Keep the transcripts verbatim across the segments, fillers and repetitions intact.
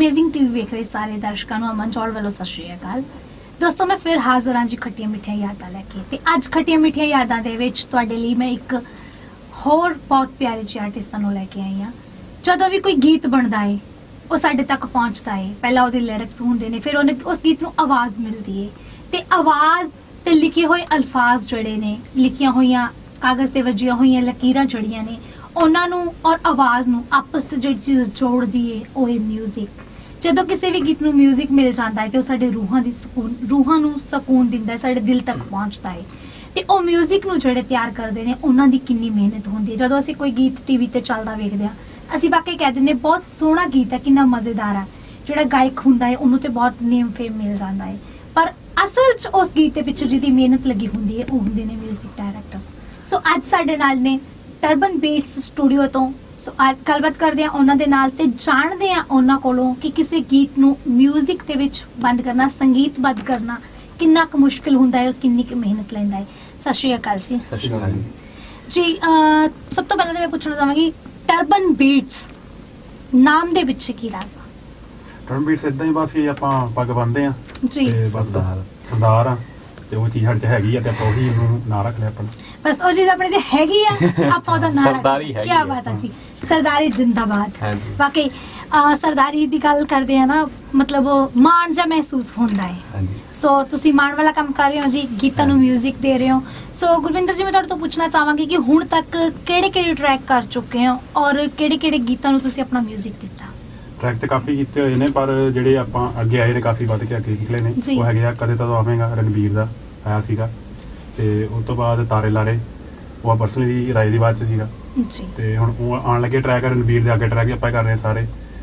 Amazing TV वेख रहे सारे दर्शकों ਨੂੰ ਅਮਨ ਚੌਲ ਵੱਲੋਂ ਸਤਿ ਸ਼੍ਰੀ ਅਕਾਲ। ਦੋਸਤੋ ਮੈਂ ਫਿਰ ਹਾਜ਼ਰ ਹਾਂ ਜੀ ਖੱਟੀਆਂ ਮਿੱਠੀਆਂ ਯਾਦਾਂ ਲੈ ਕੇ। ਤੇ ਅੱਜ ਖੱਟੀਆਂ ਮਿੱਠੀਆਂ ਯਾਦਾਂ ਦੇ ਵਿੱਚ ਤੁਹਾਡੇ ਲਈ ਮੈਂ ਇੱਕ ਹੋਰ ਬਹੁਤ ਪਿਆਰੇ ਜਿਹੇ ਆਰਟਿਸਟਾਂ ਨੂੰ ਲੈ ਕੇ ਆਈ ਹਾਂ। ਜਦੋਂ ਵੀ ਕੋਈ ਗੀਤ ਬਣਦਾ ਹੈ ਉਹ ਸਾਡੇ ਤੱਕ ਪਹੁੰਚਦਾ ਹੈ, ਪਹਿਲਾਂ ਉਹਦੇ ਲਿਰਿਕਸ ਹੁੰਦੇ ਨੇ, ਫਿਰ ਉਹਨੇ ਉਸ ਗੀਤ ਨੂੰ ਆਵਾਜ਼ ਮਿਲਦੀ ਹੈ ਤੇ ਆਵਾਜ਼ ਤੇ ਲਿਖੇ ਹੋਏ ਅਲਫਾਜ਼ ਜਿਹੜੇ ਨੇ, ਲਿਖੀਆਂ ਹੋਈਆਂ ਕਾਗਜ਼ ਤੇ ਵੱਜੀਆਂ ਹੋਈਆਂ ਲਕੀਰਾਂ ਜਿਹੜੀਆਂ ਨੇ, ਉਹਨਾਂ ਨੂੰ ਔਰ ਆਵਾਜ਼ ਨੂੰ ਆਪਸ 'ਚ ਜਿਹੜੀ ਚੀਜ਼ ਜੋੜਦੀ ਹੈ ਉਹ ਹੈ ਮਿਊਜ਼ਿਕ। ਜਦੋਂ ਕਿਸੇ ਵੀ ਗੀਤ ਨੂੰ ਮਿਊਜ਼ਿਕ ਮਿਲ ਜਾਂਦਾ ਹੈ ਤੇ ਉਹ ਸਾਡੇ ਰੂਹਾਂ ਦੀ ਸਕੂਨ ਰੂਹਾਂ ਨੂੰ ਸਕੂਨ ਦਿੰਦਾ ਹੈ, ਸਾਡੇ ਦਿਲ ਤੱਕ ਪਹੁੰਚਦਾ ਹੈ। ਤੇ ਉਹ ਮਿਊਜ਼ਿਕ ਨੂੰ ਜਿਹੜੇ ਤਿਆਰ ਕਰਦੇ ਨੇ ਉਹਨਾਂ ਦੀ ਕਿੰਨੀ ਮਿਹਨਤ ਹੁੰਦੀ ਹੈ। ਜਦੋਂ ਅਸੀਂ ਕੋਈ ਗੀਤ ਟੀਵੀ ਤੇ ਚੱਲਦਾ ਵੇਖਦੇ ਹਾਂ ਅਸੀਂ ਵਾਕਈ ਕਹਿ ਦਿੰਦੇ ਬਹੁਤ ਸੋਹਣਾ ਗੀਤ ਹੈ, ਕਿੰਨਾ ਮਜ਼ੇਦਾਰ ਹੈ। ਜਿਹੜਾ ਗਾਇਕ ਹੁੰਦਾ ਹੈ ਉਹਨੂੰ ਤੇ ਬਹੁਤ ਨੇਮ ਫੇਮ ਮਿਲ ਜਾਂਦਾ ਹੈ, ਪਰ ਅਸਲ 'ਚ ਉਸ ਗੀਤ ਦੇ ਪਿੱਛੇ ਜਿਹਦੀ ਮਿਹਨਤ ਲੱਗੀ ਹੁੰਦੀ ਹੈ ਉਹ ਹੁੰਦੇ ਨੇ ਮਿਊਜ਼ਿਕ ਡਾਇਰੈਕਟਰਸ। ਸੋ ਅੱਜ ਸਾਡੇ ਨਾਲ ਨੇ ਟਰਬਨ ਬੀਟਸ ਸਟੂਡੀਓ ਤੋਂ। ਸੋ ਅੱਜ ਗੱਲਬਾਤ ਕਰਦੇ ਹਾਂ ਉਹਨਾਂ ਦੇ ਨਾਲ ਤੇ ਜਾਣਦੇ ਹਾਂ ਉਹਨਾਂ ਕੋਲੋਂ ਕਿ ਕਿਸੇ ਗੀਤ ਨੂੰ ਮਿਊਜ਼ਿਕ ਦੇ ਵਿੱਚ ਬੰਦ ਕਰਨਾ, ਸੰਗੀਤਬੱਧ ਕਰਨਾ ਕਿੰਨਾ ਕੁ ਮੁਸ਼ਕਿਲ ਹੁੰਦਾ ਹੈ ਔਰ ਕਿੰਨੀ ਕੁ ਮਿਹਨਤ ਲੈਂਦਾ ਹੈ। ਸਤਿ ਸ਼੍ਰੀ ਅਕਾਲ ਜੀ। ਸਤਿ ਸ਼੍ਰੀ ਅਕਾਲ ਜੀ। ਸਭ ਤੋਂ ਪਹਿਲਾਂ ਤਾਂ ਮੈਂ ਪੁੱਛਣਾ ਚਾਹਾਂਗੀ ਟਰਬਨ ਬੀਟਸ ਨਾਮ ਦੇ ਵਿੱਚ ਕੀ ਰਾਜ਼ ਆ? ਟਰਬਨ ਬੀਟਸ ਇਦਾਂ ਹੀ ਬਸ ਕਿ ਆਪਾਂ ਪੱਗ ਬੰਨਦੇ ਆ ਜੀ, ਤੇ ਬਸ ਸਰਦਾਰ ਆ ਤੇ ਉਹ ਚੀਜ਼ ਸਾਡੇ 'ਚ ਹੈਗੀ ਆ ਤੇ ਆਪਾਂ ਉਹੀ ਨੂੰ ਨਾਂ ਰੱਖ ਲਿਆ ਆਪਣਾ। ਬਸ ਉਹ ਚੀਜ਼ ਆਪਣੇ 'ਚ ਹੈਗੀ ਆ ਆਪਾਂ ਉਹਦਾ ਨਾਂ ਸਰਦਾਰੀ ਹੈਗੀ। ਕੀ ਬਾਤ ਆ ਜੀ, ਸਰਦਾਰੀ ਜਿੰਦਾਬਾਦ। ਵਾਕਈ ਸਰਦਾਰੀ ਦੀ ਗੱਲ ਕਰਦੇ ਆ ਨਾ, ਮਤਲਬ ਮਾਣ ਜਿਹਾ ਮਹਿਸੂਸ ਹੁੰਦਾ ਹੈ। ਸੋ ਤੁਸੀਂ ਮਾਣ ਵਾਲਾ ਕੰਮ ਕਰ ਰਹੇ ਹੋ ਜੀ, ਗੀਤਾਂ ਨੂੰ ਮਿਊਜ਼ਿਕ ਦੇ ਰਹੇ ਹੋ। ਸੋ ਗੁਰਵਿੰਦਰ ਜੀ, ਮੈਂ ਤੁਹਾਡੇ ਤੋਂ ਪੁੱਛਣਾ ਚਾਹਾਂਗੀ ਕਿ ਹੁਣ ਤੱਕ ਕਿਹੜੇ ਕਿਹੜੇ ਟਰੈਕ ਕਰ ਚੁੱਕੇ ਹੋ ਔਰ ਕਿਹੜੇ ਕਿਹੜੇ ਗੀਤਾਂ ਨੂੰ ਤੁਸੀਂ ਆਪਣਾ ਮਿਊਜ਼ਿਕ ਦਿੱਤਾ? ਟਰੈਕ ਤੇ ਕਾਫੀ ਕੀਤੇ ਹੋਏ ਨੇ, ਪਰ ਜਿਹੜੇ ਆਪਾਂ ਅੱਗੇ ਆਏ ਨੇ ਕਾਫੀ ਵੱਧ ਕੇ ਅੱਗੇ ਨਿਕਲੇ ਨੇ। ਉਹ ਹੈਗੇ ਆ ਕਦੇ ਤਾਂ ਆਵੇਂਗਾ, ਰਣਬੀਰ ਦਾ ਆਇਆ ਸੀਗਾ, ਤੇ ਉਸ ਤੋਂ ਬਾਅਦ ਤਾਰੇ ਲਾਰੇ ਉਹ ਪਰਸਨਲੀ ਰਾਏ ਦੀ ਬਾਤ 'ਚ ਸੀਗਾ ਜੀ। ਤੇ ਹੁਣ ਉਹ ਆਉਣ ਲੱਗੇ ਟਰੈਕ ਰਣਬੀਰ ਦੇ ਅੱਗੇ ਟਰੈਕ ਆਪਾਂ ਕਰ ਰਹੇ ਸਾਰੇ।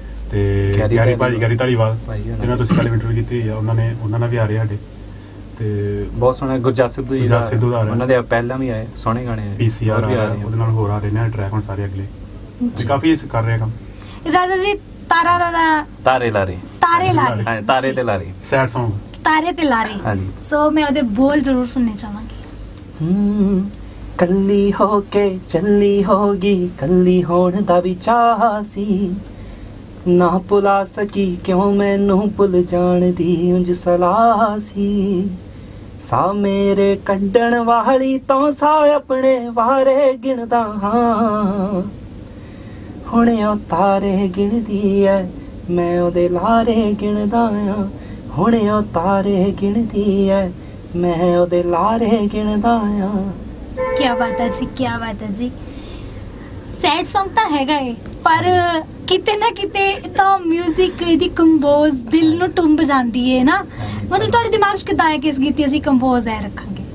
ਤੇ ਗੈਰੀ ਭਾਜੀ ਗੈਰੀ ਧਾਲੀਵਾਲ ਜਿਹਨਾਂ ਤੁਸੀਂ ਕੱਲ੍ਹ ਇੰਟਰਵਿਊ ਕੀਤੀ ਹੋਈ ਆ, ਉਹਨਾਂ ਨੇ ਉਹਨਾਂ ਨਾਲ ਵੀ ਆ ਰਹੇ ਸਾਡੇ। ਤੇ ਬਹੁਤ ਸੋਹਣਾ ਗੁਰਜਸ ਸਿੱਧੂ ਜੀ ਦਾ ਸਿੱਧੂ ਦਾ ਉਹਨਾਂ ਦੇ ਪਹਿਲਾਂ ਵੀ ਆਏ ਸੋਹਣੇ ਗਾਣੇ ਆਏ, ਪੀਸੀਆਰ ਵੀ ਆ ਰਹੇ, ਉਹਦੇ ਨਾਲ ਹੋਰ ਆ ਰਹੇ ਨੇ ਟਰੈਕ ਹੁਣ ਸਾਰੇ ਅਗਲੇ। ਕਾਫੀ ਕਰ ਰਹੇ ਕੰਮ। ਰਾਜਾ ਜੀ ਤਾਰਾ ਲਾਰਾ ਤਾਰੇ ਲਾਰੇ ਤਾਰੇ ਲਾਰੇ ਹਾਂ ਤਾਰੇ ਤੇ ਲਾਰੇ ਸੈਡ Song ਤਾਰੇ ਤੇ ਲਾਰੇ। ਹਾਂਜੀ। ਸੋ ਮੈਂ ਉਹਦੇ ਬੋਲ ਜ਼ਰੂਰ ਸੁਣਨੇ ਚਾਹਾਂਗੀ। ਹੂੰ ਕੱਲੀ ਹੋ ਕੇ ਚੱਲੀ ਹੋਗੀ, ਕੱਲੀ ਹੋਣ ਦਾ ਵੀ ਚਾਹ ਸੀ, ਨਾ ਭੁਲਾ ਸਕੀ ਕਿਉਂ ਮੈਨੂੰ ਭੁੱਲ ਜਾਣ ਦੀ ਉਂਝ ਸਲਾਹ ਸੀ। ਸਾ ਮੇਰੇ ਕੱਢਣ ਵਾਲੀ ਤੋਂ ਸਾ ਆਪਣੇ ਵਾਰੇ ਗਿਣਦਾ ਹਾਂ, ਹੁਣ ਉਹ ਤਾਰੇ ਗਿਣਦੀ ਐ ਮੈਂ ਉਹਦੇ ਲਾਰੇ ਗਿਣਦਾ ਆ, ਹੁਣ ਉਹ ਤਾਰੇ ਗਿਣਦੀ ਐ ਮੈਂ ਉਹਦੇ ਲਾਰੇ ਗਿਣਦਾ ਆ। ਕੀ ਬਾਤ ਹੈ ਜੀ, ਕੀ ਬਾਤ ਹੈ ਜੀ। ਸੈਡ Song ਤਾਂ ਹੈਗਾ ਏ, ਪਰ ਕਿਤੇ ਨਾ ਕਿਤੇ ਤਾਂ ਮਿਊਜ਼ਿਕ ਦੀ ਕੰਪੋਜ਼ ਦਿਲ ਨੂੰ ਟੁੰਬ ਜਾਂਦੀ ਹੈ ਨਾ। ਮਤਲਬ ਤੁਹਾਡੇ ਦਿਮਾਗ 'ਚ ਕਿੱਦਾਂ ਆਇਆ ਕਿ ਇਸ ਗੀਤ ਅਸੀਂ ਕੰਪੋਜ਼ ਐ ਰੱਖਾਂਗੇ?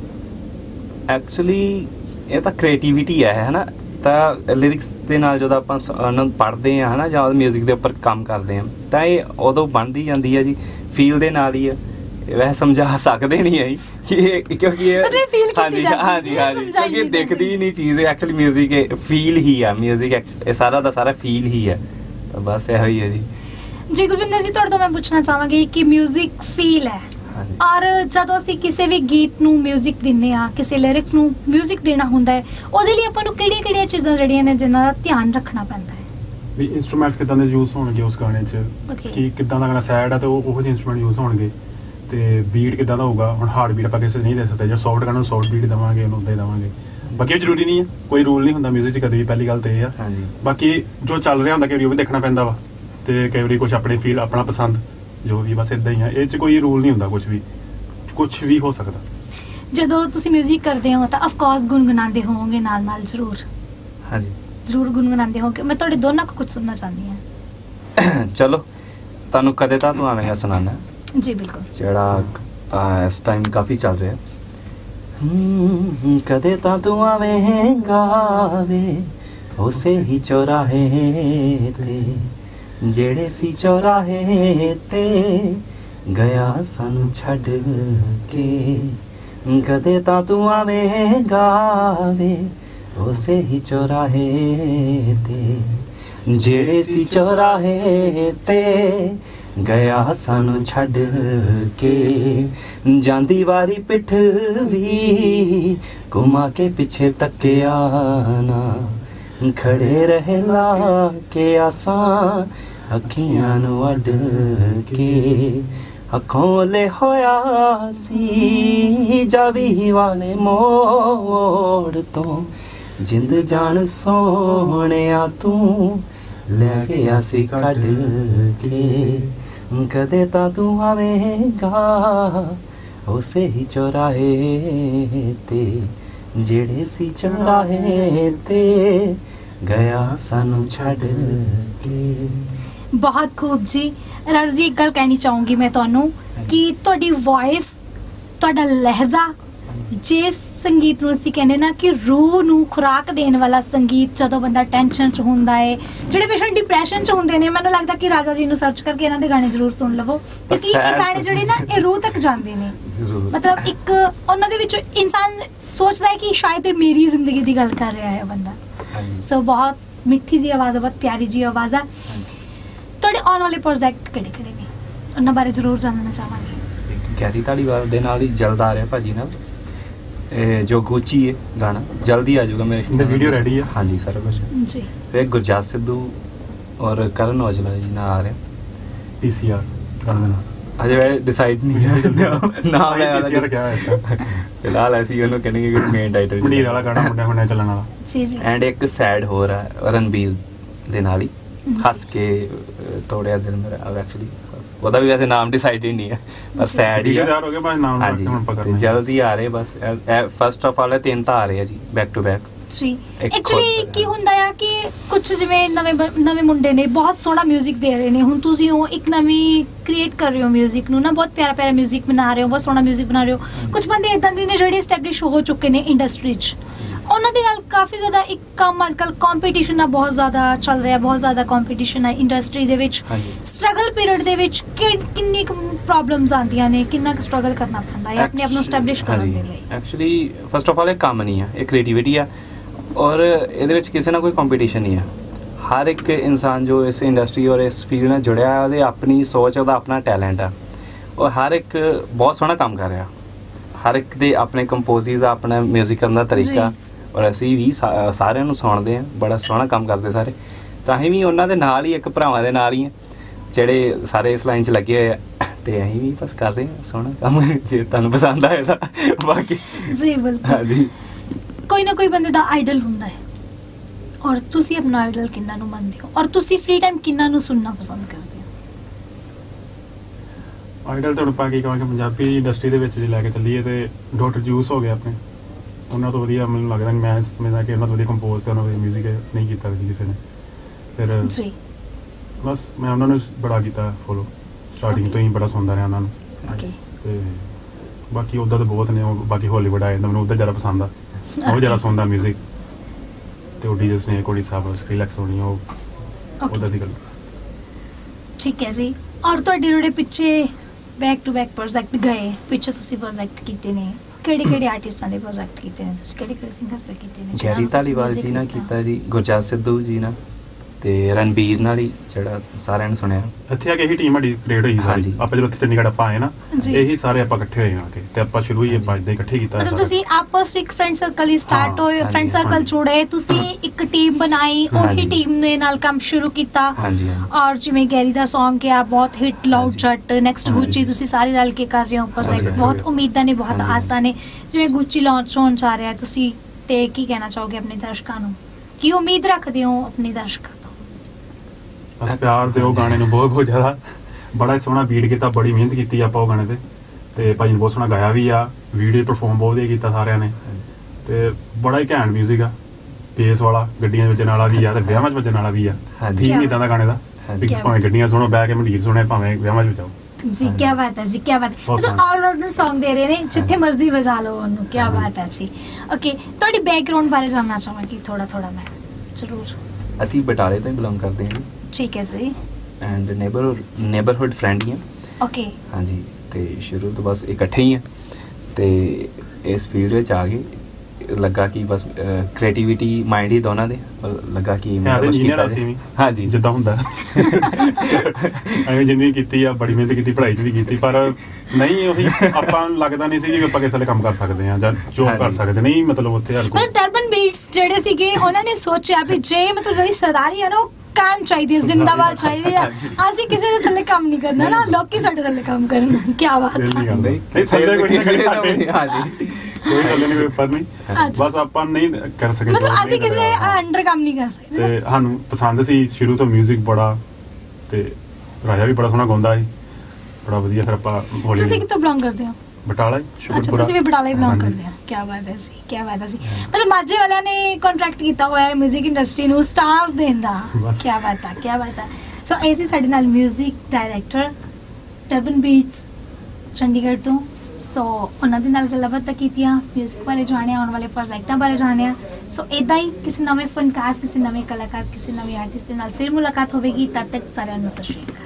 ਐਕਚੁਅਲੀ ਇਹ ਤਾਂ ਕ੍ਰੀਏਟੀਵਿਟੀ ਹੈ ਹੈ ਨਾ। ਤਾਂ ਲਿਰਿਕਸ ਦੇ ਨਾਲ ਜਦੋਂ ਆਪਾਂ ਉਹਨਾਂ ਨੂੰ ਪੜ੍ਹਦੇ ਹਾਂ ਹੈ ਨਾ, ਜਾਂ ਮਿਊਜ਼ਿਕ ਦੇ ਉੱਪਰ ਕੰਮ ਕਰਦੇ ਹਾਂ, ਤਾਂ ਇਹ ਉਦੋਂ ਬਣਦੀ ਜਾਂਦੀ ਹੈ ਜੀ, ਫੀਲ ਦੇ ਨਾਲ ਹੀ ਹੈ। ਵੈਸੇ ਸਮਝਾ ਸਕਦੇ ਨਹੀਂ ਹੈ ਕਿ ਇਹ ਕਿਉਂਕਿ ਇਹ ਹਾਂਜੀ ਹਾਂਜੀ ਹਾਂਜੀ ਕਿਉਂਕਿ ਦਿਖਦੀ ਨਹੀਂ ਚੀਜ਼ ਐਕਚੁਅਲੀ ਮਿਊਜ਼ਿਕ ਫੀਲ ਹੀ ਆ। ਮਿਊਜ਼ਿਕ ਇਹ ਸਾਰਾ ਦਾ ਸਾਰਾ ਫੀਲ ਹੀ ਹੈ, ਤਾਂ ਬਸ ਇਹੋ ਹੀ ਹੈ ਜੀ। ਜੀ ਗੁਰਵਿੰਦਰ ਜੀ, ਤੁਹਾਡੇ ਤੋਂ ਮੈਂ ਪੁੱਛਣਾ ਚਾਹਾਂਗੀ ਕਿ ਮਿਊਜ਼ਿਕ ਫੀਲ ਹੈ ਔਰ ਜਦੋਂ ਅਸੀਂ ਕਿਸੇ ਵੀ ਗੀਤ ਨੂੰ ਮਿਊਜ਼ਿਕ ਦਿੰਦੇ ਹਾਂ, ਕਿਸੇ ਲਿਰਿਕਸ ਨੂੰ ਮਿਊਜ਼ਿਕ ਦੇਣਾ ਹੁੰਦਾ ਹੈ, ਉਹਦੇ ਲਈ ਆਪਾਂ ਨੂੰ ਕਿਹੜੀਆਂ ਕਿਹੜੀਆਂ ਚੀਜ਼ਾਂ ਜਿਹੜੀਆਂ ਨੇ ਜਿਨ੍ਹਾਂ ਦਾ ਧਿਆਨ ਰੱਖਣਾ ਪੈਂਦਾ ਹੈ? ਵੀ ਇੰਸਟਰੂਮੈਂਟਸ ਕਿੱਦਾਂ ਦੇ ਯੂਜ਼ ਹੋਣਗੇ ਉਸ ਗਾਣੇ 'ਚ, ਕਿ ਕਿੱਦਾਂ ਦਾ ਗਾਣਾ ਸੈਡ ਆ ਤੇ ਉਹ ਉਹੋ ਜਿਹੇ ਇੰਸਟਰੂਮੈਂਟ ਯੂਜ਼ ਹੋਣਗੇ, ਤੇ ਬੀਟ ਕਿੱਦਾਂ ਦਾ ਹੋਊਗਾ। ਹੁਣ ਹਾਰਡ ਬੀਟ ਆਪਾਂ ਕਿਸੇ ਨਹੀਂ ਦੇ ਸਕਦੇ, ਜਿਹੜਾ ਸੌਫਟ ਗਾਣਾ ਨੂੰ ਸੌਫਟ ਬੀਟ ਦੇਵਾਂਗੇ ਉਹਨੂੰ ਉੱਦਾਂ ਹੀ ਦੇਵਾਂਗੇ। ਬਾਕੀ ਇਹ ਜ਼ਰੂਰੀ ਨਹੀਂ ਹੈ, ਕੋਈ ਰੂਲ ਨਹੀਂ ਹੁੰਦਾ ਮਿਊਜ਼ਿਕ 'ਚ ਕਦੇ ਵੀ, ਪਹਿਲੀ ਗੱਲ ਤਾਂ ਇਹ ਆ। ਬਾਕੀ ਜੋ ਚੱਲ ਰਿਹਾ ਹੁੰਦਾ ਕਈ ਵਾਰੀ ਉਹ ਵੀ ਦੇਖਣਾ ਪੈਂਦਾ ਵਾ, ਤੇ ਕਈ ਵਾਰੀ ਕੁਛ ਆਪਣੇ ਫੀਲ ਆਪਣਾ ਪਸੰਦ ਜੋ ਵੀ, ਬਸ ਇੱਦਾਂ ਹੀ ਆ। ਇਹ 'ਚ ਕੋਈ ਰੂਲ ਨਹੀਂ ਹੁੰਦਾ, ਕੁਛ ਵੀ ਕੁਛ ਵੀ ਹੋ ਸਕਦਾ। ਜਦੋਂ ਤੁਸੀਂ ਮਿਊਜ਼ਿਕ ਕਰਦੇ ਹੋ ਤਾਂ ਆਫ ਕੋਰਸ ਗੁੰਗੁਣਾਉਂਦੇ ਹੋਵੋਗੇ ਨਾਲ ਨਾਲ? ਜ਼ਰੂਰ ਹਾਂਜੀ ਜ਼ਰੂਰ ਗੁੰਗੁਣਾਉਂਦੇ ਹੋਵੋਗੇ। ਮੈਂ ਤੁਹਾਡੇ ਦੋਨਾਂ ਕੋ ਕੁਝ ਸੁਣਨਾ ਚਾਹੁੰਦੀ ਹਾਂ। ਚਲੋ ਤੁਹਾਨੂੰ ਕਦੇ ਤਾਂ ਤੂੰ ਆਵੇਂਗਾ ਸੁਣਾਉਣਾ ਜੀ, ਬਿਲਕੁਲ, ਜਿਹੜਾ ਇਸ ਟਾਈਮ ਕਾਫੀ ਚੱਲ ਰਿਹਾ। ਕਦੇ ਤਾਂ ਤੂੰ ਆਵੇਂਗਾ ਵੇ ਉਸੇ ਹੀ ਚੌਰਾਹੇ ਤੇ, ਜਿਹੜੇ ਸੀ ਚੌਰਾਹੇ ਤੇ ਗਿਆ ਸਾਨੂੰ ਛੱਡ ਕੇ। ਕਦੇ ਤਾਂ ਤੂੰ ਆਵੇਂਗਾ ਵੇ ਉਸੇ ਹੀ ਚੌਰਾਹੇ ਤੇ, ਜਿਹੜੇ ਸੀ ਚੌਰਾਹੇ ਤੇ ਗਿਆ ਸਾਨੂੰ ਛੱਡ ਕੇ। ਜਾਂਦੀ ਵਾਰੀ ਪਿੱਠ ਵੀ ਘੁਮਾ ਕੇ ਪਿੱਛੇ ਤੱਕਿਆ ਨਾ, ਖੜੇ ਰਹੇ ਲਾ ਕੇ ਆਸਾਂ ਅੱਖੀਆਂ ਨੂੰ ਅੱਡ ਕੇ ਅੱਖੋਂ ਲੈ ਹੋਇਆ ਸੀ ਜਾਵੀ ਵਾਲੇ ਮੋੜ ਤੋਂ ਜਿੰਦ ਜਾਨ ਸੋਹਣਿਆ ਤੂੰ ਲੈ ਗਿਆ ਸੀ ਕੱਢ ਕੇ ਕਦੇ ਤਾਂ ਤੂੰ ਆਵੇਂਗਾ ਉਸੇ ਹੀ ਚੌਰਾਹੇ ਤੇ ਜਿਹੜੇ ਸੀ ਚੌਰਾਹੇ ਤੇ ਗਿਆ ਸਾਨੂੰ ਛੱਡ ਕੇ। ਬਹੁਤ ਖੂਬ ਜੀ। ਰਸ ਜੀ, ਇੱਕ ਗੱਲ ਕਹਿਣੀ ਚਾਹੂੰਗੀ ਮੈਂ ਤੁਹਾਨੂੰ ਕਿ ਤੁਹਾਡੀ ਵੌਇਸ, ਤੁਹਾਡਾ ਲਹਿਜ਼ਾ, ਜੇ ਸੰਗੀਤ ਨੂੰ ਅਸੀਂ ਕਹਿੰਦੇ ਨਾ ਕਿ ਰੂਹ ਨੂੰ ਖੁਰਾਕ ਦੇਣ ਵਾਲਾ ਸੰਗੀਤ, ਜਦੋਂ ਬੰਦਾ ਟੈਨਸ਼ਨ 'ਚ ਹੁੰਦਾ ਹੈ, ਜਿਹੜੇ ਪੇਸ਼ੈਂਟ ਡਿਪਰੈਸ਼ਨ 'ਚ ਹੁੰਦੇ ਨੇ, ਮੈਨੂੰ ਲੱਗਦਾ ਕਿ ਰਾਜਾ ਜੀ ਨੂੰ ਸਰਚ ਕਰਕੇ ਇਹਨਾਂ ਦੇ ਗਾਣੇ ਜ਼ਰੂਰ ਸੁਣ ਲਵੋ, ਕਿਉਂਕਿ ਇਹ ਗਾਣੇ ਜਿਹੜੇ ਨਾ ਇਹ ਰੂਹ ਤੱਕ ਜਾਂਦੇ ਨੇ। ਮਤਲਬ ਇੱਕ ਉਹਨਾਂ ਦੇ ਵਿੱਚੋਂ ਇਨਸਾਨ ਸੋਚਦਾ ਹੈ ਕਿ ਸ਼ਾਇਦ ਇਹ ਮੇਰੀ ਜ਼ਿੰਦਗੀ ਦੀ ਗੱਲ ਕਰ ਰਿਹਾ ਹੈ ਬੰਦਾ। ਸੋ ਬਹੁਤ ਮਿੱਠੀ ਜੀ ਆਵਾਜ਼ ਹੈ, ਬਹੁਤ ਪਿਆਰੀ ਜੀ ਆਵਾਜ਼ ਹੈ। ਤੁਹਾਡੇ ਆਉਣ ਵਾਲੇ ਪ੍ਰੋਜੈਕਟ ਕਿਹੜੇ ਕਿਹੜੇ ਨੇ, ਉਹਨਾਂ ਬਾਰੇ ਜ਼ਰੂਰ ਜਾਣਨਾ ਚਾਹਾਂਗੇ। ਗੈਰੀ ਧਾਲੀਵਾਲ ਦੇ ਨਾਲ ਹੀ ਜਲਦ ਆ ਰਿਹਾ ਭਾਜੀ ਨਾਲ, ਇਹ ਜੋ ਗੋਚੀ ਹੈ ਗਾਣਾ ਜਲਦੀ ਆ ਜਾਊਗਾ ਮੇਰੇ ਖਿਆਲ। ਵੀਡੀਓ ਰੈਡੀ ਹੈ? ਹਾਂਜੀ ਸਾਰਾ ਕੁਝ ਜੀ। ਫਿਰ ਗੁਰਜਾਤ ਸਿੱਧੂ ਔਰ ਕਰਨ ਔਜਲਾ ਜੀ ਨਾਲ ਆ ਰਿਹਾ ਪੀਸੀਆਰ ਗਾਣਾ ਦਾ ਅਜੇ ਮੈਂ ਡਿਸਾਈਡ ਨਹੀਂ ਹੈ ਨਾਮ ਲੈ ਪੀਸੀਆਰ ਕਿਹਾ ਹੈ ਫਿਲਹਾਲ ਅਸੀਂ ਉਹਨੂੰ ਕਹਿੰਦੇ ਕਿ ਮੇਨ ਟਾਈਟਲ ਮਨੀਰ ਵਾਲਾ ਗਾਣਾ ਮੁੰਡਾ ਮੁੰਡਾ ਚੱਲਣ ਵਾਲਾ। ਜੀ ਜੀ। ਐਂਡ ਇੱਕ ਸੈਡ ਹੋ ਰਿਹਾ ਰਣਬੀਰ ਦੇ ਨਾਲ ਹੀ, ਹੱਸ ਕੇ ਤੋੜਿਆ ਦਿਲ ਮੇਰਾ। ਐਕਚੁਅਲੀ ਉਹਦਾ ਵੀ ਵੈਸੇ ਨਾਮ ਡਿਸਾਈਡਡ ਨਹੀਂ ਹੈ, ਪਰ ਸੈਡ ਹੀ ਤਿਆਰ ਹੋ ਗਿਆ ਬਸ ਨਾਮ ਹਾਂਜੀ ਤੇ ਜਲਦੀ ਆ ਰਹੇ ਬਸ। ਫਸਟ ਆਫ ਆਲ ਤਿੰਨ ਤਾਂ ਆ ਰਹੇ ਆ ਜੀ ਬੈਕ ਟੂ ਬੈਕ ਜੀ। ਐਕਚੁਅਲੀ ਕੀ ਹੁੰਦਾ ਆ ਕਿ ਕੁਝ ਜਿਵੇਂ ਨਵੇਂ ਨਵੇਂ ਮੁੰਡੇ ਨੇ ਬਹੁਤ ਸੋਹਣਾ 뮤직 ਦੇ ਰਹੇ ਨੇ, ਹੁਣ ਤੁਸੀਂ ਉਹ ਇੱਕ ਨਵੀਂ ਕ੍ਰੀਏਟ ਕਰ ਰਹੇ ਹੋ 뮤직 ਨੂੰ ਨਾ, ਬਹੁਤ ਪਿਆਰਾ ਪਿਆਰਾ 뮤직 ਬਣਾ ਰਹੇ ਹੋ, ਬਹੁਤ ਸੋਹਣਾ 뮤직 ਬਣਾ ਰਹੇ ਹੋ। ਕੁਝ ਬੰਦੇ ਇਦਾਂ ਦੇ ਨੇ ਜਿਹੜੇ ਐਸਟੈਬਲਿਸ਼ ਹੋ ਚੁੱਕੇ ਨੇ ਇੰਡਸਟਰੀ 'ਚ, ਉਹਨਾਂ ਦੇ ਨਾਲ ਕਾਫੀ ਜ਼ਿਆਦਾ ਇੱਕ ਕੰਮ ਅੱਜ ਕੱਲ੍ਹ ਕੰਪੀਟੀਸ਼ਨ ਆ, ਬਹੁਤ ਜ਼ਿਆਦਾ ਚੱਲ ਰਿਹਾ, ਬਹੁਤ ਜ਼ਿਆਦਾ ਕੰਪੀਟੀਸ਼ਨ ਹੈ ਇੰਡਸਟਰੀ ਦੇ ਵਿੱਚ। ਸਟਰਗਲ ਪੀਰੀਅਡ ਦੇ ਵਿੱਚ ਕਿੰਨੀ ਕੁ ਪ੍ਰੋਬਲਮਸ ਆਉਂਦੀਆਂ ਨੇ, ਕਿੰਨਾ ਕੁ ਸਟਰਗਲ ਕਰਨਾ ਪੈਂਦਾ ਹੈ ਆਪਣੇ ਆਪ ਨੂੰ ਐਸਟੈਬਲਿਸ਼ ਕਰਨ ਦੇ ਲਈ। ਐਕਚੁਅਲੀ ਫਸਟ ਆਫ ਆਲ ਇਹ ਕੰਮ ਨਹੀਂ ਆ, ਇਹ ਕ੍ਰੀਏਟੀਵਿਟੀ ਆ, ਔਰ ਇਹਦੇ ਵਿੱਚ ਕਿਸੇ ਨਾਲ ਕੋਈ ਕੰਪੀਟੀਸ਼ਨ ਨਹੀਂ ਆ। ਹਰ ਇੱਕ ਇਨਸਾਨ ਜੋ ਇਸ ਇੰਡਸਟਰੀ ਔਰ ਇਸ ਫੀਲਡ ਨਾਲ ਜੁੜਿਆ ਹੈ, ਉਹਦੀ ਆਪਣੀ ਸੋਚ, ਉਹਦਾ ਆਪਣਾ ਟੈਲੈਂਟ ਆ, ਔਰ ਹਰ ਇੱਕ ਬਹੁਤ ਸੋਹਣਾ ਕੰਮ ਕਰ ਰਿਹਾ। ਹਰ ਇੱਕ ਦੇ ਆਪਣੇ ਕੰਪੋਜ਼ਿਸ, ਆਪਣਾ ਮਿਊਜ਼ਿਕ ਕਰਨ ਦਾ ਤਰੀਕਾ, ਔਰ ਅਸੀਂ ਵੀ ਸਾਰਿਆਂ ਨੂੰ ਸੁਣਦੇ ਹਾਂ, ਬੜਾ ਸੋਹਣਾ ਕੰਮ ਕਰਦੇ ਸਾਰੇ। ਤਾਂ ਅਸੀਂ ਵੀ ਉਹਨਾਂ ਦੇ ਨਾਲ ਹੀ, ਇੱਕ ਭਰਾਵਾਂ ਦੇ ਨਾਲ ਹੀ ਹਾਂ ਜਿਹੜੇ ਸਾਰੇ ਇਸ ਲਾਈਨ 'ਚ ਲੱਗੇ ਹੋਏ ਆ, ਤੇ ਅਸੀਂ ਵੀ ਬਸ ਕਰਦੇ ਹਾਂ ਸੋਹਣਾ ਕੰਮ, ਜੇ ਤੁਹਾਨੂੰ ਪਸੰਦ ਆਏ ਤਾਂ। ਬਾਕੀ ਜੀ ਬਿਲਕੁਲ। ਹਾਂਜੀ, ਕੋਈ ਨਾ ਕੋਈ ਬੰਦੇ ਦਾ ਆਈਡਲ ਹੁੰਦਾ ਹੈ, ਔਰ ਤੁਸੀਂ ਆਪਣਾ ਆਈਡਲ ਕਿੰਨਾ ਨੂੰ ਮੰਨਦੇ ਹੋ, ਔਰ ਤੁਸੀਂ ਫ੍ਰੀ ਟਾਈਮ ਕਿੰਨਾ ਨੂੰ ਸੁਣਨਾ ਪਸੰਦ ਕਰਦੇ ਹੋ? ਆਈਡਲ ਤੁਹਾਨੂੰ ਪਾ ਕੇ ਕਹਾਂਗੇ ਪੰਜਾਬੀ ਇੰਡਸਟਰੀ ਦੇ ਵਿੱਚ ਜੇ ਲੈ ਕੇ ਚੱਲੀਏ ਤੇ ਡਾਕਟਰ ਜੂਸ ਹੋ ਗਿਆ ਆਪਣੇ, ਉਹਨਾਂ ਤੋਂ ਵਧੀਆ ਮੈਨੂੰ ਲੱਗਦਾ ਮੈਂ ਸਮਝਦਾ ਕਿ ਉਹਨਾਂ ਤੋਂ ਵਧੀਆ ਕੰਪੋਜ਼ ਤੇ ਉਹਨਾਂ ਦਾ ਮਿਊਜ਼ਿਕ ਨਹੀਂ ਕੀਤਾ ਕਦੀ ਕਿਸੇ ਨੇ। ਫਿਰ ਜੀ ਬਸ ਮੈਂ ਉਹਨਾਂ ਨੂੰ ਬੜਾ ਕੀਤਾ ਫੋਲੋ, ਸਟਾਰਟਿੰਗ ਤੋਂ ਹੀ ਬੜਾ ਸੁਣਦਾ ਰਿਹਾ ਉਹਨਾਂ ਨੂੰ। ਓਕੇ। ਤੇ ਬਾਕੀ ਉੱਦਾਂ ਤਾਂ ਬਹੁਤ ਨੇ, ਉਹ ਬਾਕੀ ਹਾਲੀਵੁੱਡ ਆਏ ਮੈਨੂੰ ਉੱਧਰ ਜ਼ਿਆਦਾ ਪਸੰਦ ਆ, ਉਹ ਜ਼ਿਆਦਾ ਸੁਣਦਾ ਮਿਊਜ਼ਿਕ। ਤੇ ਉਹ ਡੀਜੇ ਸਨੇਕ ਕੋੜੀ ਸਾਹਿਬ ਰਿਲੈਕਸ ਹੋਣੀ, ਉਹ ਉੱਦਾਂ ਦੀ ਗੱਲ। ਠੀਕ ਹੈ ਜੀ। ਔਰ ਤੁਹਾਡੇ ਜਿਹੜੇ ਪਿੱਛੇ ਬੈਕ ਟੂ ਬੈਕ ਪ੍ਰੋਜੈਕਟ ਗਏ, ਪਿੱਛੇ ਤੁਸੀਂ ਪ੍ਰੋਜੈਕਟ ਕੀਤੇ ਨੇ, ਕਿਹੜੇ ਕਿਹੜੇ ਆਰਟਿਸਟਾਂ ਦੇ ਪ੍ਰੋਜੈਕਟ ਕੀਤੇ ਨੇ ਤੁਸੀਂ, ਕਿਹੜੇ ਕਿਹੜੇ ਸਿੰਗਰਸ ਦੇ ਕੀਤੇ ਨੇ? ਗੈਰੀ ਧਾਲੀਵਾਲ ਜੀ ਨਾਲ ਕੀਤਾ ਜੀ, ਗੁਰਜਾਤ ਸਿੱਧੂ ਜੀ ਨਾਲ, ਤੇ ਰਣਬੀਰ ਨਾਲ ਹੀ ਜਿਹੜਾ ਸਾਰਿਆਂ ਨੇ ਸੁਣਿਆ। ਇੱਥੇ ਆ ਕੇ ਇਹੀ ਟੀਮ ਸਾਡੀ ਕ੍ਰੀਏਟ ਹੋਈ ਸਾਰੀ। ਆਪਾਂ ਜਦੋਂ ਇੱਥੇ ਚੰਡੀਗੜ੍ਹ ਆਪਾਂ ਆਏ ਨਾ, ਇਹੀ ਸਾਰੇ ਆਪਾਂ ਇਕੱਠੇ ਹੋਏ ਆ ਕੇ, ਤੇ ਆਪਾਂ ਸ਼ੁਰੂ ਹੀ ਆਪਾਂ ਇਦਾਂ ਇਕੱਠੇ ਕੀਤਾ। ਮਤਲਬ ਤੁਸੀਂ ਆਪਸ ਇੱਕ ਫਰੈਂਡ ਸਰਕਲ ਹੀ ਸਟਾਰਟ ਹੋਏ, ਫਰੈਂਡ ਸਰਕਲ ਜੁੜੇ, ਤੁਸੀਂ ਇੱਕ ਟੀਮ ਬਣਾਈ, ਉਹੀ ਟੀਮ ਦੇ ਨਾਲ ਕੰਮ ਸ਼ੁਰੂ ਕੀਤਾ। ਹਾਂਜੀ। ਔਰ ਜਿਵੇਂ ਗੈਰੀ ਦਾ Song ਕਿਹਾ ਬਹੁਤ hit, loud Jatt, next Gucci, ਤੁਸੀਂ ਸਾਰੇ ਰਲ ਕੇ ਕਰ ਰਹੇ ਹੋ ਪ੍ਰੋਜੈਕਟ। ਬਹੁਤ ਉਮੀਦਾਂ ਨੇ, ਬਹੁਤ ਆਸਾਂ ਨੇ। ਜਿਵੇਂ ਗੁੱਚੀ ਲਾਂਚ ਹੋਣ ਜਾ ਰਿਹਾ, ਤੁਸੀਂ ਤੇ ਕੀ ਕਹਿਣਾ ਚਾਹੋਗੇ ਆਪਣੇ ਦਰਸ਼ਕਾਂ ਨੂੰ, ਕੀ ਉਮੀਦ ਰੱਖਦੇ ਹੋ ਆਪਣੇ ਦਰਸ਼ਕਾਂ? ਬਸ ਪਿਆਰ ਦਿਓ ਗਾਣੇ ਨੂੰ ਬਹੁਤ ਬਹੁਤ ਜ਼ਿਆਦਾ। ਬੜਾ ਸੋਹਣਾ ਬੀਟ ਕੀਤਾ, ਬੜੀ ਮਿਹਨਤ ਕੀਤੀ ਆਪਾਂ ਉਹ ਗਾਣੇ ਤੇ, ਤੇ ਭਾਜੀ ਨੇ ਬਹੁਤ ਸੋਹਣਾ ਗਾਇਆ ਵੀ ਆ, ਵੀਡੀਓ ਪਰਫਾਰਮ ਬਹੁਤ ਵਧੀਆ ਕੀਤਾ ਸਾਰਿਆਂ ਨੇ, ਤੇ ਬੜਾ ਹੀ ਘੈਂਟ ਮਿਊਜ਼ਿਕ ਆ, ਬੇਸ ਵਾਲਾ, ਗੱਡੀਆਂ 'ਚ ਵੱਜਣ ਵਾਲਾ ਵੀ ਆ, ਤੇ ਵਿਆਹਾਂ 'ਚ ਵੱਜਣ ਵਾਲਾ ਵੀ ਆ। ਥੀਮ ਇੱਦਾਂ ਦਾ ਗਾਣੇ ਦਾ, ਭਾਵੇਂ ਗੱਡੀਆਂ ਸੁਣੋ ਬਹਿ ਕੇ, ਮੰਡੀਰ ਸੁਣੇ, ਭਾਵੇਂ ਵਿਆਹਾਂ 'ਚ ਵਜਾਓ। ਜੀ ਕੀ ਬਾਤ ਹੈ ਜੀ, ਕੀ ਬਾਤ ਹੈ। ਮਤਲਬ ਆਲ ਰਾਊਂਡਰ Song ਦੇ ਰਹੇ ਨੇ, ਜਿੱਥੇ ਮਰਜ਼ੀ ਵਜਾ ਲਓ ਉਹਨੂੰ। ਕੀ ਬਾਤ ਹੈ ਜੀ। ਓਕੇ, ਤੁਹਾਡੀ ਬੈਕਗ੍ਰਾਉਂਡ ਬਾਰੇ ਜਾਣਨਾ ਚਾਹਾਂਗੀ ਥੋੜਾ ਥੋੜਾ ਮੈਂ। ਜ਼ਰੂਰ। ਅਸੀਂ ਬਟਾਲੇ ਤੋਂ ਬਿਲੋਂਗ ਕਰਦੇ ਹਾਂ। ਠੀਕ ਹੈ ਜੀ। ਐਂਡ ਨੇਬਰ ਨੇਬਰਹੁੱਡ ਫਰੈਂਡ ਹੀ ਹਾਂ। ਓਕੇ। ਹਾਂਜੀ, ਤੇ ਸ਼ੁਰੂ ਤੋਂ ਬਸ ਇਕੱਠੇ ਹੀ ਆ, ਤੇ ਇਸ ਫੀਲਡ ਵਿੱਚ ਆ ਗਏ, ਲੱਗਾ ਕਿ ਬਸ ਕ੍ਰੀਏਟੀਵਿਟੀ ਮਾਈਂਡ ਹੀ ਦੋਨਾਂ ਦੇ, ਲੱਗਾ ਕਿ ਮੈਂ ਕੁਝ ਕੀਤਾ। ਹਾਂਜੀ, ਜਿੱਦਾਂ ਹੁੰਦਾ ਐਵੇਂ ਜਿੰਨੀ ਕੀਤੀ ਆ, ਬੜੀ ਮਿਹਨਤ ਕੀਤੀ, ਪੜ੍ਹਾਈ 'ਚ ਵੀ ਕੀਤੀ, ਪਰ ਨਹੀਂ ਉਹੀ ਆਪਾਂ ਲੱਗਦਾ ਨਹੀਂ ਸੀ ਕਿ ਆਪਾਂ ਕਿਸੇ ਲਈ ਕੰਮ ਕਰ ਸਕਦੇ ਹਾਂ ਜਾਂ ਜੋਬ ਕਰ ਸਕਦੇ ਨਹੀਂ। ਮਤਲਬ ਉੱਥੇ ਹਰ ਕੋਈ ਟਰਬਨ ਬੀਟਸ ਜਿਹੜੇ ਸੀਗੇ, ਉਹਨਾਂ ਨੇ ਸੋਚਿਆ ਵੀ ਜੇ ਮਤਲਬ ਜਿਹੜੀ ਸਰਦਾਰੀ ਆ ਨਾ, ਉਹ ਕਾਇਮ ਚਾਹੀਦੀ ਹੈ, ਜ਼ਿੰਦਾਬਾਦ ਚਾਹੀਦੀ ਹੈ। ਅਸੀਂ ਕਿਸੇ ਦੇ ਥੱਲੇ ਕੰਮ ਨਹੀਂ ਕਰਨਾ ਨਾ, ਲੋਕੀ ਸਾਡੇ ਥੱਲੇ ਕੰਮ ਕਰਨ। ਕੀ ਬਾਤ ਹੈ। ਨਹੀਂ ਥੱਲੇ ਕੋਈ ਨਹੀਂ, ਹਾਂਜੀ ਕੋਈ ਥੱਲੇ ਨਹੀਂ, ਕੋਈ ਉੱਪਰ ਨਹੀਂ, ਬਸ ਆਪਾਂ ਨਹੀਂ ਕਰ ਸਕਦੇ, ਮਤਲਬ ਅਸੀਂ ਕਿਸੇ ਦੇ ਅੰਡਰ ਕੰਮ ਨਹੀਂ ਕਰ ਸਕਦੇ। ਤੇ ਸਾਨੂੰ ਪਸੰਦ ਸੀ ਸ਼ੁਰੂ ਤੋਂ ਮਿਊਜ਼ਿਕ ਬੜਾ, ਤੇ ਰਾਜਾ ਵੀ ਬੜਾ ਸੋਹਣਾ ਗਾਉਂਦਾ ਸੀ, ਬੜਾ ਵਧੀਆ। ਫਿਰ ਆਪਾਂ ਹੌਲੀ ਤੁਸੀਂ ਕਿੱਥੋਂ ਬਿਲੋਂਗ ਕਰਦੇ ਹੋ? ਬਟਾਲਾ। ਅੱਛਾ, ਤੁਸੀਂ ਵੀ ਬਟਾਲਾ ਹੀ ਬਿਲੋਂਗ ਕਰਦੇ ਹੋ। ਕੀ ਬਾਤ ਹੈ ਜੀ, ਕੀ ਬਾਤ ਹੈ ਜੀ। ਮਤਲਬ ਮਾਝੇ ਵਾਲਿਆਂ ਨੇ ਕੰਟਰੈਕਟ ਕੀਤਾ ਹੋਇਆ ਹੈ ਮਿਊਜ਼ਿਕ ਇੰਡਸਟਰੀ ਨੂੰ ਸਟਾਰਸ ਦੇਣ ਦਾ। ਕੀ ਬਾਤ ਹੈ, ਕੀ ਬਾਤ ਹੈ। ਸੋ ਇਹ ਸੀ ਸਾਡੇ ਨਾਲ music director Turban Beats Chandigarh ਤੋਂ। ਸੋ ਉਹਨਾਂ ਦੇ ਨਾਲ ਗੱਲਾਂ ਬਾਤਾਂ ਕੀਤੀਆਂ, ਮਿਊਜ਼ਿਕ ਬਾਰੇ ਜਾਣਿਆ, ਆਉਣ ਵਾਲੇ ਪ੍ਰੋਜੈਕਟਾਂ ਬਾਰੇ ਜਾਣਿਆ। ਸੋ ਇੱਦਾਂ ਹੀ ਕਿਸੇ ਨਵੇਂ ਫਨਕਾਰ, ਕਿਸੇ ਨਵੇਂ ਕਲਾਕਾਰ, ਕਿਸੇ ਨਵੇਂ ਆਰਟਿਸਟ ਦੇ ਨਾਲ ਫਿਰ ਮੁਲਾਕਾਤ ਹੋਵੇਗੀ। ਤਦ ਤੱਕ ਸਾਰਿਆਂ ਨੂੰ ਸਤਿ ਸ਼੍ਰੀ ਅਕਾਲ।